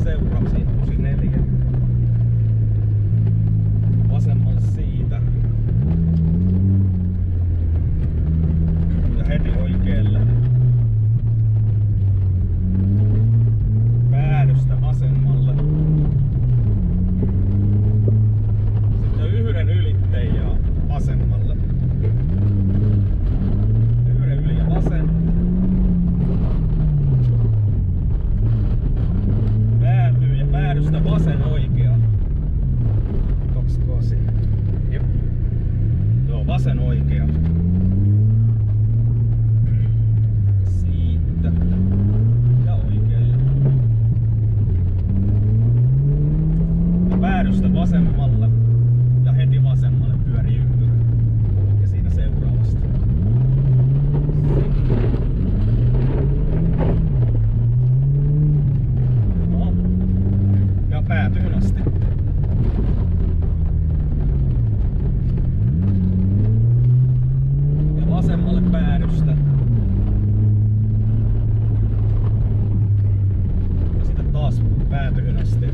seuraava, siinä 64. Vasemmalle siitä. Ja heti oikealle. Päädystä vasemmalle. Sitten yhden ylitte ja vasemmalle. Yhden yli ja vasen. Päätyy ja päädystä vasen oikea. 28. Jep. Joo, vasen oikea. Siitä. Ja oikealle. Ja päädystä vasemmalle. Ja heti vasemmalle pyörii ympyrä. Ja siinä seuraavasta. No. Ja päätyyn asti. Ja vasemmalle päädystä. Ja sitten taas päätyyn asti.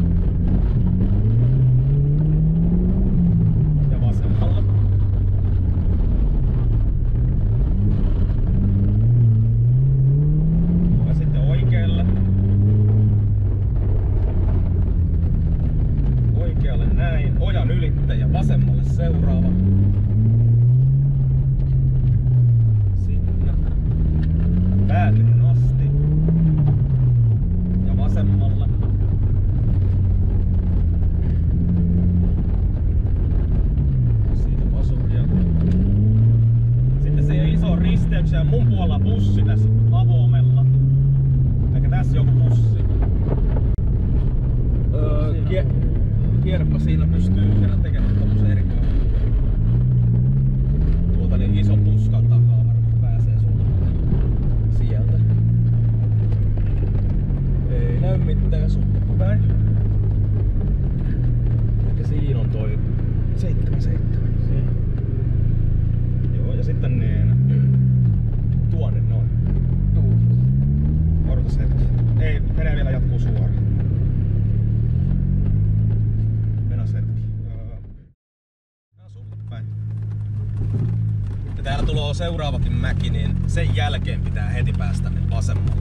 Ja vasemmalle. Ja sitten oikealle. Oikealle näin. Ojan ylitte ja vasemmalle seuraava. Sinne. Päätyyn asti. Ja vasemmalle. Siitä vasuja. Sitten se iso risteyksen ja mun puolella bussi tässä avoimella. Eikä tässä joku bussi. Kierppa siinä pystyy kerran tekemään tommosen erikoisen. Tuolta niin iso puskan takaa varmaan pääsee sulle sieltä. Ei näy mitään sulle päin. Eli siinä on toi 77. Joo, ja sitten niin tuonne noin. Odotas hetki. Ei, menee vielä jatkuu suoraan. Menas hetki. Nää sulle päin. Ja täällä tulee seuraavakin mäki, niin sen jälkeen pitää heti päästä nyt vasemmalle.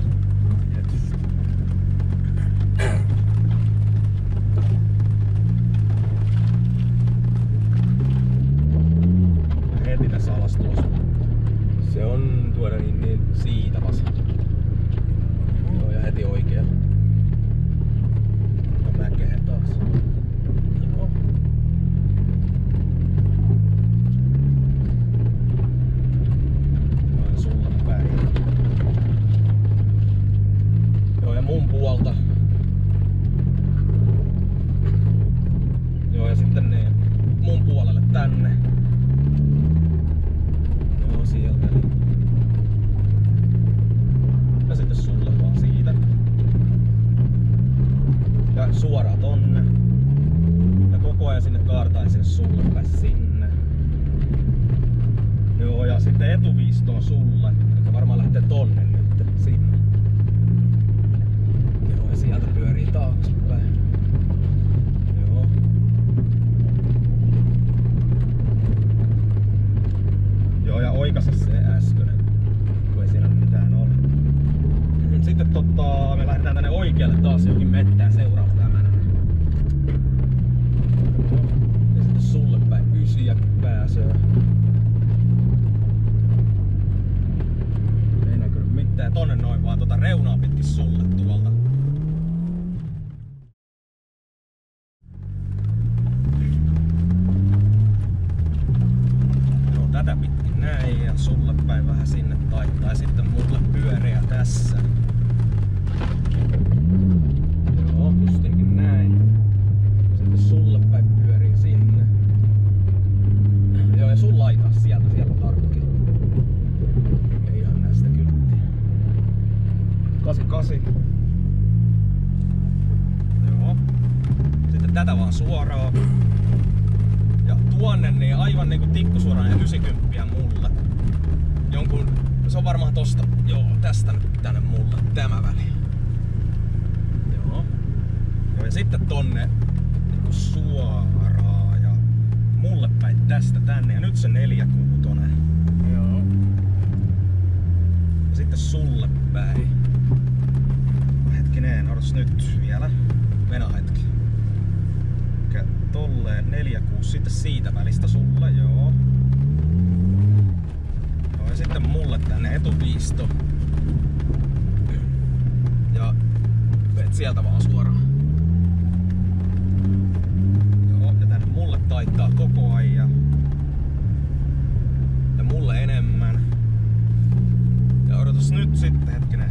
Heti tässä alas tuossa. Se on tuoda niin siitä vasen. Joo, ja heti oikealle. Ja mäkeen taas. Joo. Noin sulla päin. Joo, ja mun puolta. Joo, ja sitten niin mun puolelle tänne. Joo, sieltä niin. Ja sitten sulle vaan siitä. Ja suoraan tonne. Ja koko ajan sinne kaartain sinne sulle päin sinne. Joo, ja sitten etuviistoon sulle. Joka varmaan lähtee tonne nyt. Sinne. Joo, ja sieltä pyörii taaksepäin. Joo. Joo, ja oikaise se äskönen. Kun ei siinä mitään ole. Sitten me lähdetään tänne oikealle taas johonkin mettään seuraavasta tämänä. Ja sitten sulle päin 9 pääsee. Ei näkyy mitään. Tonne noin vaan reunaa pitkin sulle tuolta. Joo, tätä pitkin näin ja sulle päin vähän sinne taittaa. Ja sitten mulle pyöreä tässä. Joo, justinkin näin. Sitten sulle päin pyörii sinne. Joo, ja sun laitaa sieltä tarkki. Ei ihan näistä kylttiä. 88. Joo. Sitten tätä vaan suoraan. Ja tuonne niin aivan niinku tikkusuoraan ja 90 mulle. Jonkun, se on varmaan tosta, joo, tästä nyt tänne mulle tämä väli. Joo. sitten tonne niinku suoraan ja mulle päin tästä tänne. Ja nyt se 4-6. Joo. Ja sitten sulle päin. Hetkinen, odotas nyt vielä. Mennä hetki. Tolleen 4-6, sitten siitä välistä sulle, joo. Joo, ja sitten mulle tänne etupiisto. Ja veet sieltä vaan suoraan. Joo, ja tänne mulle taittaa koko ajan. Ja mulle enemmän. Ja odotas nyt sitten hetkinen.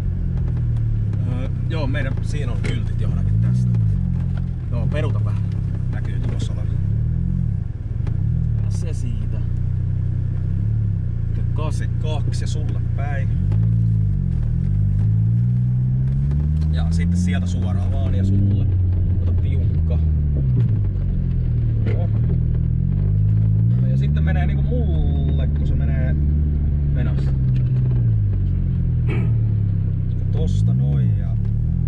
Joo, meidän siinä on kyltit johonkin tästä. Joo, peruta vähän. Näkyy tulossa olevan. Se siitä. 82 ja sulle päin. Ja sitten sieltä suoraan vaan ja sulle. Ota tiukka. Joo. Ja sitten menee niinku mulle, kun se menee menossa. Tosta noin ja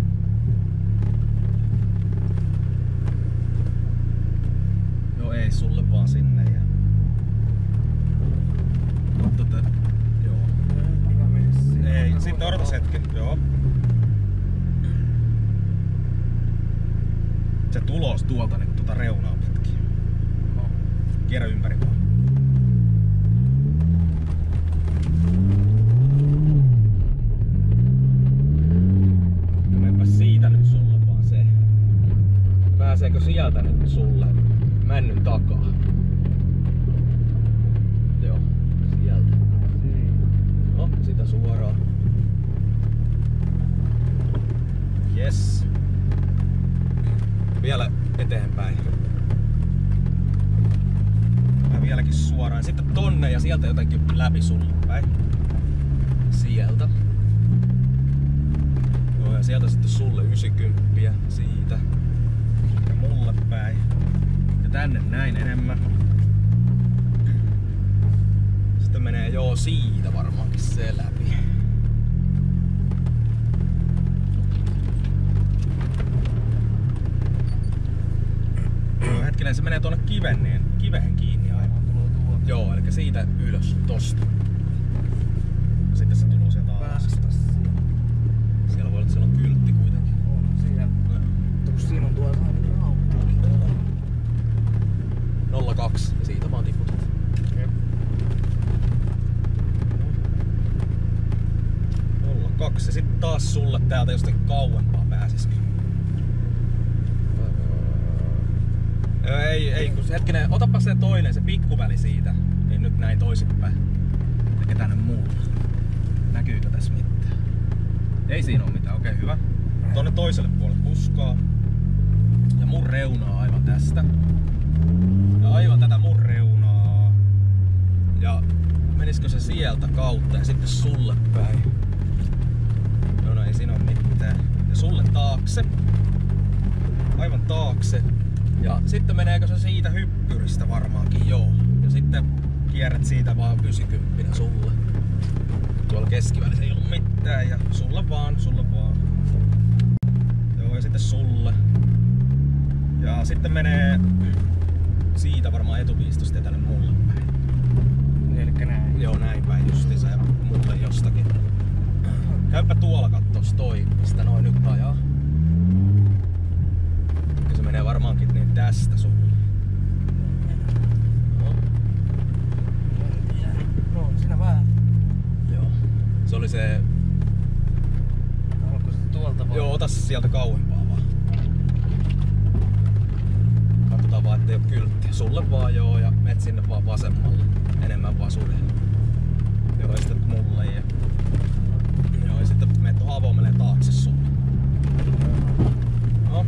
ei sulle vaan sinne ja joo. Ei, sitten odotas hetki, joo. Se tulos tuolta niinku tuota reunaa pitkin. Kierrä ympäri vaan. No menpä siitä nyt sulle vaan se. Pääseekö sieltä nyt sulle? Männyn takaa. Joo, sieltä. No, sitä suoraan. Yes. Vielä eteenpäin. Ja vieläkin suoraan. Sitten tonne ja sieltä jotenkin läpi sulle päin. Sieltä. Joo, ja sieltä sitten sulle 90 siitä. Ja mulle päin. Ja tänne näin enemmän. Sitten menee joo siitä varmaankin se läpi. Joo, hetkinen se menee tuonne kiveen kiinni aivan. Joo, eli siitä ylös tosta. Ja sitten se tulee sieltä alas. Siellä voi olla, että siellä on kyltti kuitenkin. On siellä. Kun siinä on tuolla rauta. 02 ja siitä vaan tiputat. Jep. 02 ja sitten taas sulle täältä jostakin kauempaa pääsisikin. Ei, kun hetkinen, otapa se toinen, se pikkuväli siitä. Niin nyt näin toisinpäin. Eikä tänne muuta. Näkyykö tässä mitään? Ei siinä oo mitään, okei hyvä. Tonne toiselle puolelle puskaa. Ja mun reunaa aivan tästä. Ja aivan tätä mun reunaa. Ja menisikö se sieltä kautta ja sitten sulle päin? No ei siinä oo mitään. Ja sulle taakse. Aivan taakse. Ja sitten meneekö se siitä hyppyristä varmaankin, joo. Ja sitten kierrät siitä vaan 90 sulle. Tuolla keskivälissä ei ollut mitään ja sulle vaan. Joo ja sitten sulle. Ja sitten menee siitä varmaan etupiistosta ja tänne mulle päin. Elikkä näin. Joo näin päin justiinsa ja mulle jostakin. Käypä tuolla kattos toi, mistä noin nyt ajaa. Ja se menee varmaankin niin tästä sulle. No, siinä vähän. Joo. Se oli se... Haluatko se tuolta vaan? Joo, ota se sieltä kauempaa vaan. Katsotaan vaan ettei oo kylttiä. Sulle vaan joo ja menet sinne vaan vasemmalle. Enemmän vaan sulle. Joo ja sitten mulle ja... Joo ja sitten menet tuohon avoon menee taakse sulle. No.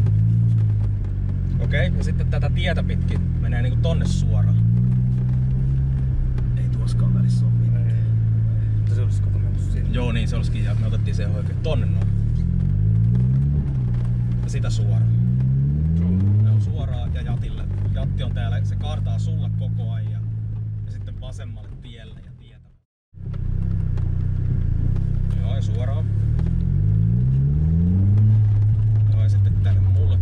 Okei, ja sitten tätä tietä pitkin menee niinku tonne suoraan. Ei tuoskaan välissä oo mitään. Mutta se olisi koko mennyt sinne. Joo niin se olisikin ja me otettiin se oikein tonne noin. Ja sitä suoraan. Ne on suoraan ja Jatille. Jatti on täällä, se kaartaa sulle koko ajan. Ja sitten vasemmalle tielle ja tietä. Joo ja suoraan. Joo ja sitten tänne mulle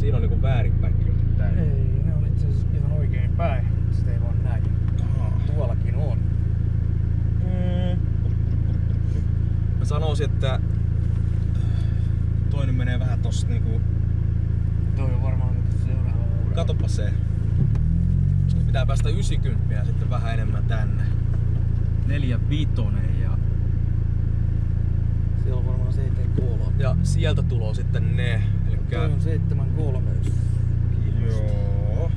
Siinä on niinku väärinpäin kyllä tää. Ei, ne on itse asiassa ihan oikein päin. Sitä ei vaan näin. Tuollakin on. Mä sanoisin, että toi nyt menee vähän tosta niinku... Toi on varmaan nyt seuraava. Katoppa se. Nyt pitää päästä 90 ja sitten vähän enemmän tänne. 45 ja... Siellä on varmaan 7,3. Ja sieltä tuloo sitten ne. Elikkä... Toi on 7,3. Joo.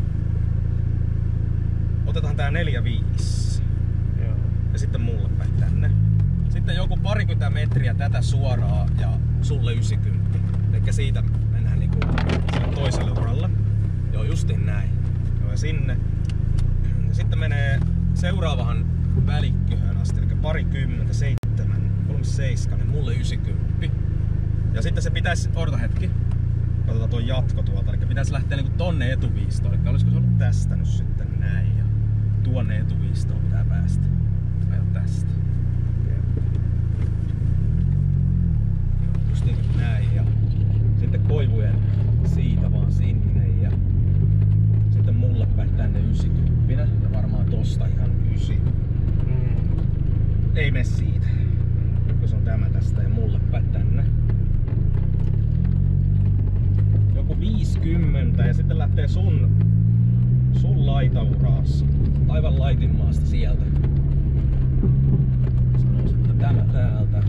Otetaan tää 4,5. Joo. Ja sitten mulle päin tänne. Sitten joku parikymmentä metriä tätä suoraan ja sulle 90. Elikkä siitä mennään niinku toiselle uralle. Joo, justiin näin. Joo, ja sinne. Ja sitten menee seuraavahan välikköhön asti, eli parikymmentä, 37, niin mulle 90. Ja sitten se pitäisi, odota hetki. Katsotaan tuo jatko tuolta, eli pitäisi lähteä niinku tonne etuviistoon. Eli olisiko se ollut tästä nyt sitten näin ja tuonne etuviistoon pitää päästä. Ajo tästä. Just niin näin ja sitten koivujen siitä vaan sinne ja sitten mulle päin tänne 90 ja varmaan tosta ihan 9. Ei mene siitä, kun se on tämä tästä ja mulle päin tänne. Joku 50 ja sitten lähtee sun laitauraas. Aivan laitinmaasta sieltä. Sanoisin, että tämä täältä.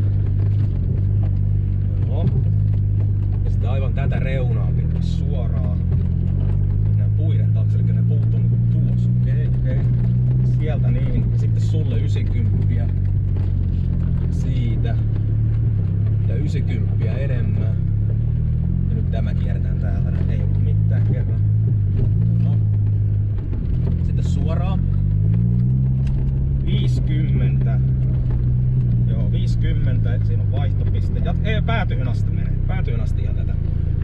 Joo. Ja sitten aivan tätä reunaa pitää suoraan. Nää puiden taakse, eli ne puut on niinku tuossa. Okei. Sieltä niin. Ja sitten sulle 90 siitä. Ja 90 enemmän. Ja nyt tämä kierretään täältä. Ei ollut mitään kerran. No. Sitten suoraan. 50. Joo, 50. Siinä on vaihtopiste. Ei, päätyyn asti menee. Päätyyn asti ihan tätä.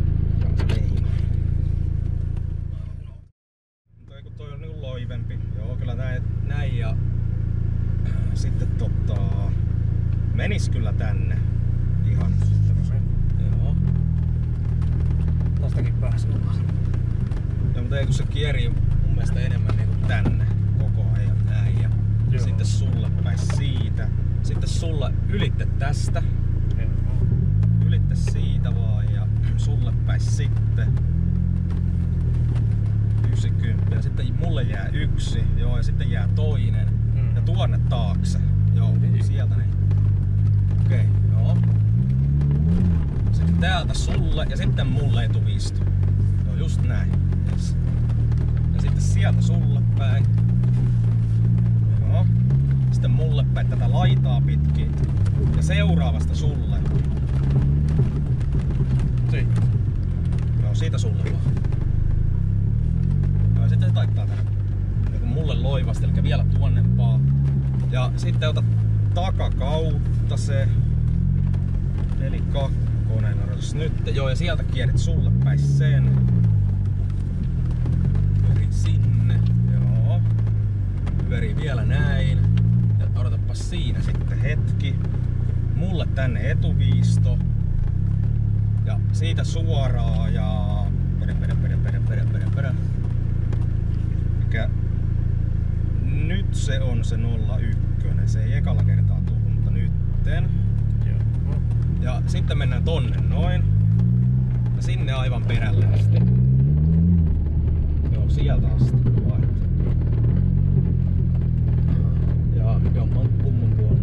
Mutta kun toi on niinku loivempi. Joo, kyllä näin ja sitten menis kyllä tänne. Ihan. Joo. Tästäkin pääsee vaan. Ja mutta ei kun se kierii mun mielestä enemmän niinku tänne koko ajan näin ja joo. Sitten sulle päin siitä. Sitten sulla ylitte tästä. Joo. Ylitte siitä vaan ja sulle päin sitten. 90 ja sitten mulle jää 1. Joo ja sitten jää toinen. Ja tuonne taakse. Joo, sieltä niin. Okei, joo. Sitten täältä sulle ja sitten mulle etuviisto. Joo, just näin. Yes. Ja sitten sieltä sulle päin. Joo. Sitten mulle päin tätä laitaa pitkin. Ja seuraavasta sulle. Siitä. Joo, siitä sulle vaan. Joo, ja sitten se taittaa tänne. Niin mulle loivasti, eli vielä tuonnempaa. Ja sitten ota takakautta se 42 nyt. Joo, ja sieltä kierret sulle päin sen. Pyörii sinne. Joo. Pyörii vielä näin. Ja odotapa siinä sitten hetki. Mulle tänne etuviisto. Ja siitä suoraan ja... Perä. Mikä... Nyt se on se 01. Se ei ekalla kertaa tullut, mutta nytten. Joo. Ja sitten mennään tonne noin. Ja sinne aivan perälle asti. Joo, sieltä asti. Ja jomman kummun puolella.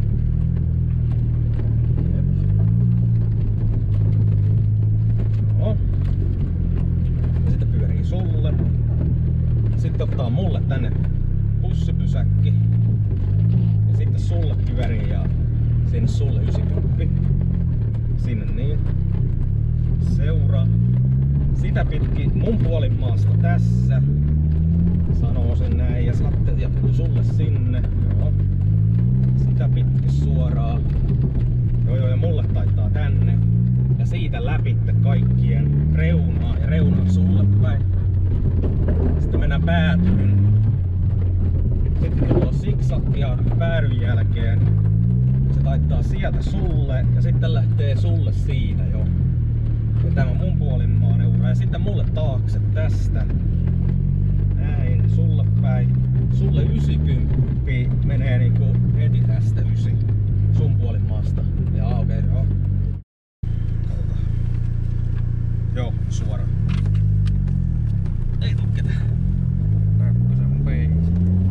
Joo. Ja sitten pyörii sulle. Sitten ottaa mulle tänne bussipysäkki. Ja sitten sulle pyörii ja sinne sulle 90. Sinne niin. Seuraa. Sitä pitkin mun puolin maasta tässä. Sanoo sen näin ja sitten jatkuu sulle sinne. Joo. Sitä pitkin suoraan. Joo ja mulle taittaa tänne. Ja siitä läpitte kaikkien reunaa ja reunaa sulle päin. Sitten mennään päätyyn. Sitten tulee siksakkia päädyn jälkeen. Se taittaa sieltä sulle ja sitten lähtee sulle siitä jo. Ja tämä mun puolin maan euro Sitten mulle taakse tästä. Näin, sulle päin. Sulle 90 menee niinku heti tästä 9. Sun puolin maasta. Jaa, okei, joo. Katsotaan. Joo, suora. Ei tuu ketään. Tarkko se mun peilissä.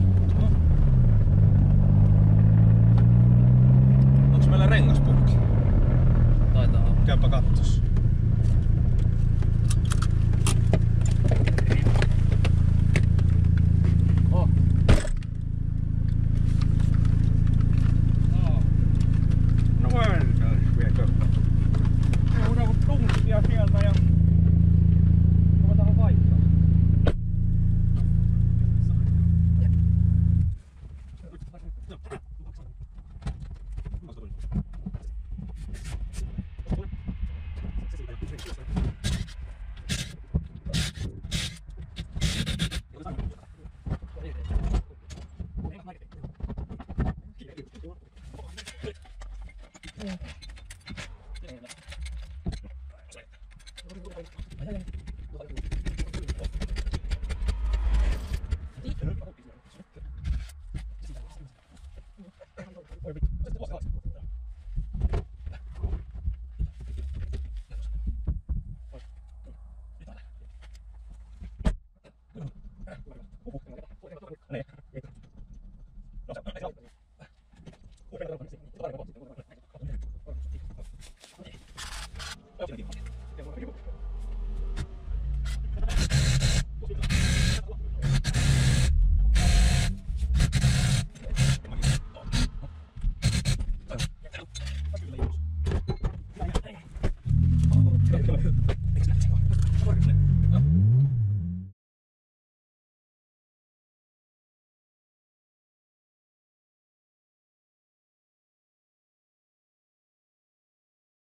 Onks meillä rengaspurki? Taitaa olla. Käypä kattos. Oh. No mennään, viekö? Ei muuta kuin tunkkia sieltä ja ruvetaan vaihtaa.